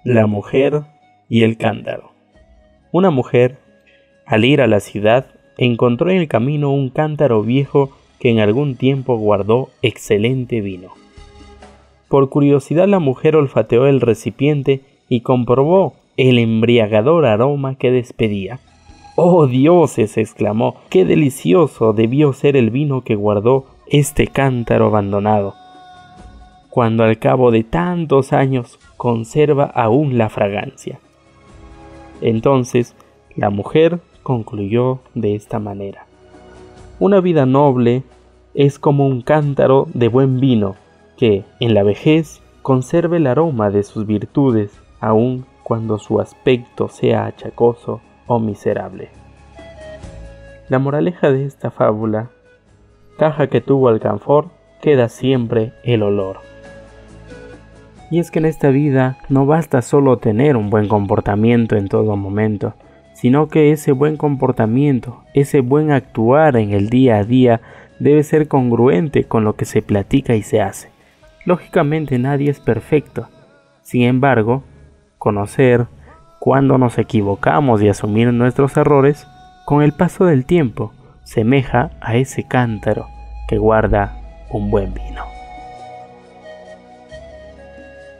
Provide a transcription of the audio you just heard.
La mujer y el cántaro. Una mujer, al ir a la ciudad, encontró en el camino un cántaro viejo que en algún tiempo guardó excelente vino. Por curiosidad, la mujer olfateó el recipiente y comprobó el embriagador aroma que despedía. ¡Oh, dioses!, exclamó, ¡qué delicioso debió ser el vino que guardó este cántaro abandonado, cuando al cabo de tantos años conserva aún la fragancia! Entonces la mujer concluyó de esta manera: una vida noble es como un cántaro de buen vino que, en la vejez, conserve el aroma de sus virtudes, aun cuando su aspecto sea achacoso o miserable. La moraleja de esta fábula: caja que tuvo alcanfor, queda siempre el olor. Y es que en esta vida no basta solo tener un buen comportamiento en todo momento, sino que ese buen comportamiento, ese buen actuar en el día a día debe ser congruente con lo que se platica y se hace. Lógicamente nadie es perfecto, sin embargo, conocer cuándo nos equivocamos y asumir nuestros errores, con el paso del tiempo, semeja a ese cántaro que guarda un buen vino.